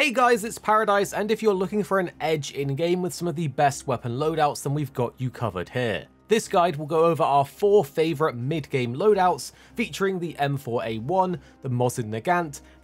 Hey guys, it's Paradise, and if you're looking for an edge in-game with some of the best weapon loadouts, then we've got you covered here. This guide will go over our 4 favourite mid-game loadouts, featuring the M4A1, the Mosin Nagant, the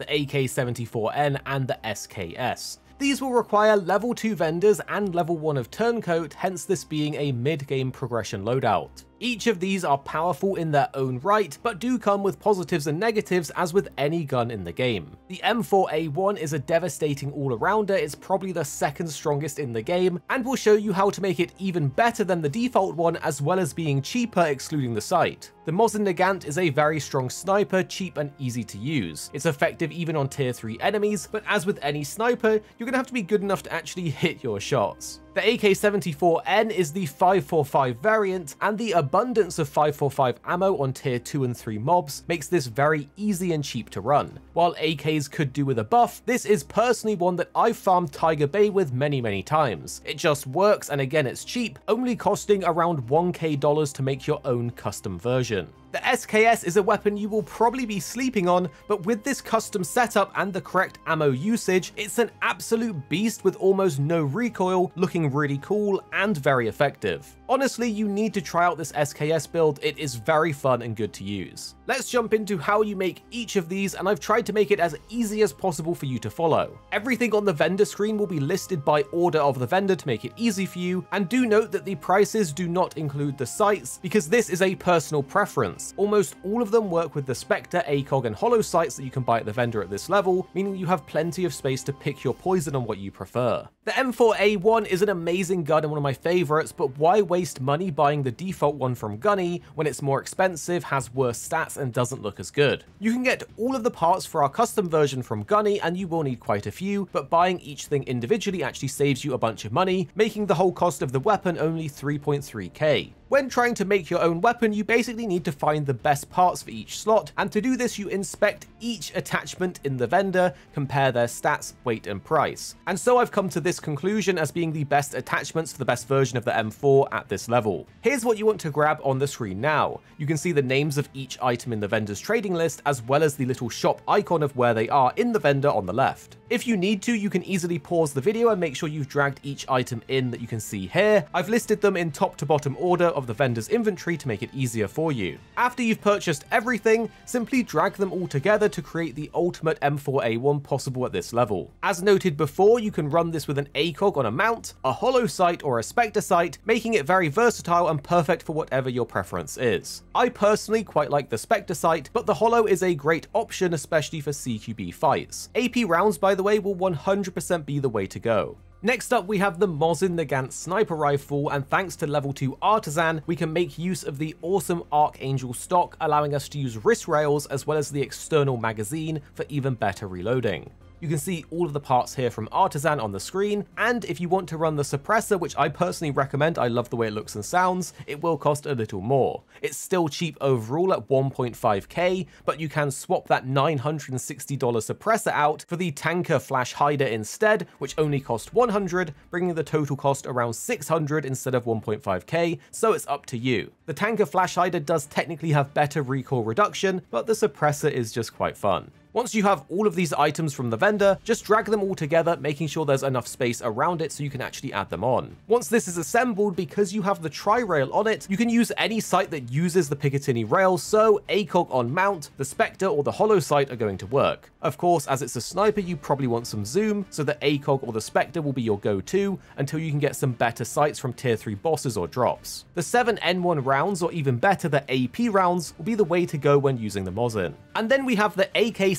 AK-74N, and the SKS. These will require level 2 vendors and level 1 of Turncoat, hence this being a mid-game progression loadout. Each of these are powerful in their own right, but do come with positives and negatives as with any gun in the game. The M4A1 is a devastating all-arounder, it's probably the second strongest in the game, and we'll show you how to make it even better than the default one as well as being cheaper excluding the sight. The Mosin Nagant is a very strong sniper, cheap and easy to use. It's effective even on tier 3 enemies, but as with any sniper, you're gonna have to be good enough to actually hit your shots. The AK-74N is the 545 variant, and the abundance of 545 ammo on tier 2 and 3 mobs makes this very easy and cheap to run. While AKs could do with a buff, this is personally one that I've farmed Tiger Bay with many times. It just works, and again it's cheap, only costing around $1K to make your own custom version. The SKS is a weapon you will probably be sleeping on, but with this custom setup and the correct ammo usage, it's an absolute beast with almost no recoil, looking really cool and very effective. Honestly, you need to try out this SKS build, it is very fun and good to use. Let's jump into how you make each of these, and I've tried to make it as easy as possible for you to follow. Everything on the vendor screen will be listed by order of the vendor to make it easy for you, and do note that the prices do not include the sights, because this is a personal preference. Almost all of them work with the Spectre, ACOG and Holo sights that you can buy at the vendor at this level, meaning you have plenty of space to pick your poison on what you prefer. The M4A1 is an amazing gun and one of my favorites, but why waste money buying the default one from Gunny when it's more expensive, has worse stats and doesn't look as good? You can get all of the parts for our custom version from Gunny, and you will need quite a few, but buying each thing individually actually saves you a bunch of money, making the whole cost of the weapon only 3.3k. When trying to make your own weapon, you basically need to find the best parts for each slot, and to do this you inspect each attachment in the vendor, compare their stats, weight and price. And so I've come to this conclusion as being the best attachments for the best version of the M4 at this level. Here's what you want to grab on the screen now. You can see the names of each item in the vendor's trading list, as well as the little shop icon of where they are in the vendor on the left. If you need to, you can easily pause the video and make sure you've dragged each item in that you can see here. I've listed them in top to bottom order of the vendor's inventory to make it easier for you. After you've purchased everything, simply drag them all together to create the ultimate M4A1 possible at this level. As noted before, you can run this with an ACOG on a mount, a Holo sight or a Spectre sight, making it very versatile and perfect for whatever your preference is. I personally quite like the Spectre sight, but the Holo is a great option, especially for CQB fights. AP rounds, by the way, will 100% be the way to go. Next up, we have the Mosin Nagant sniper rifle, and thanks to level 2 Artisan, we can make use of the awesome Archangel stock, allowing us to use wrist rails as well as the external magazine for even better reloading. You can see all of the parts here from Artisan on the screen, and if you want to run the suppressor, which I personally recommend, I love the way it looks and sounds, it will cost a little more. It's still cheap overall at 1.5k, but you can swap that $960 suppressor out for the Tanker Flash Hider instead, which only cost 100, bringing the total cost around 600 instead of 1.5k, so it's up to you. The Tanker Flash Hider does technically have better recoil reduction, but the suppressor is just quite fun. Once you have all of these items from the vendor, just drag them all together, making sure there's enough space around it so you can actually add them on. Once this is assembled, because you have the tri-rail on it, you can use any sight that uses the Picatinny rail, so ACOG on mount, the Spectre or the Holo sight are going to work. Of course, as it's a sniper, you probably want some zoom, so the ACOG or the Spectre will be your go-to until you can get some better sights from tier 3 bosses or drops. The 7N1 rounds, or even better, the AP rounds, will be the way to go when using the Mosin. And then we have the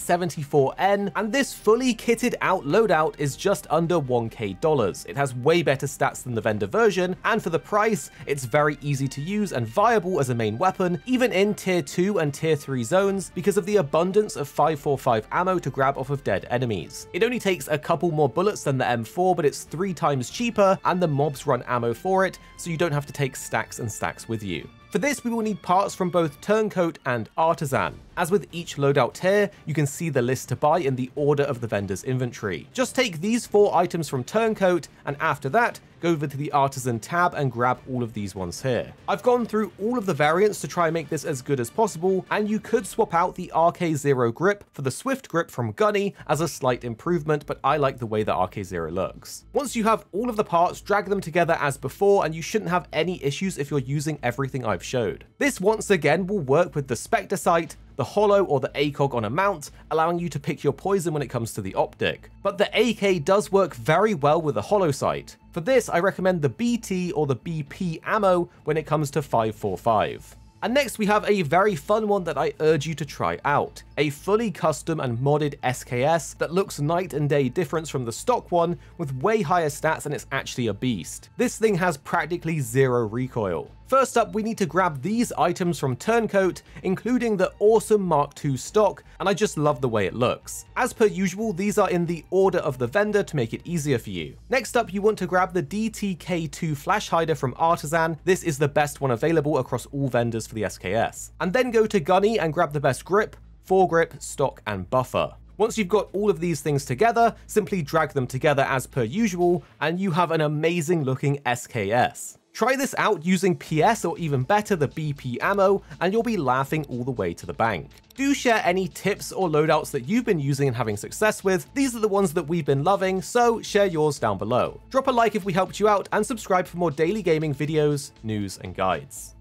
AK-74N, and this fully kitted out loadout is just under $1K. It has way better stats than the vendor version, and for the price, it's very easy to use and viable as a main weapon, even in tier 2 and tier 3 zones, because of the abundance of 545 ammo to grab off of dead enemies. It only takes a couple more bullets than the M4, but it's 3 times cheaper, and the mobs run ammo for it, so you don't have to take stacks and stacks with you. For this, we will need parts from both Turncoat and Artisan. As with each loadout here, you can see the list to buy in the order of the vendor's inventory. Just take these 4 items from Turncoat, and after that, go over to the Artisan tab and grab all of these ones here. I've gone through all of the variants to try and make this as good as possible, and you could swap out the RK0 grip for the Swift grip from Gunny as a slight improvement, but I like the way that RK0 looks. Once you have all of the parts, drag them together as before, and you shouldn't have any issues if you're using everything I've showed. This once again will work with the Spectre sight, the Holo or the ACOG on a mount, allowing you to pick your poison when it comes to the optic. But the AK does work very well with the Holo sight. For this, I recommend the BT or the BP ammo when it comes to 545. And next we have a very fun one that I urge you to try out. A fully custom and modded SKS that looks night and day difference from the stock one with way higher stats, and it's actually a beast. This thing has practically zero recoil. First up, we need to grab these items from Turncoat, including the awesome Mark II stock, and I just love the way it looks. As per usual, these are in the order of the vendor to make it easier for you. Next up, you want to grab the DTK2 flash hider from Artisan. This is the best one available across all vendors for the SKS. And then go to Gunny and grab the best grip, foregrip, stock, and buffer. Once you've got all of these things together, simply drag them together as per usual, and you have an amazing looking SKS. Try this out using PS or even better the BP ammo, and you'll be laughing all the way to the bank. Do share any tips or loadouts that you've been using and having success with. These are the ones that we've been loving, so share yours down below. Drop a like if we helped you out, and subscribe for more daily gaming videos, news, and guides.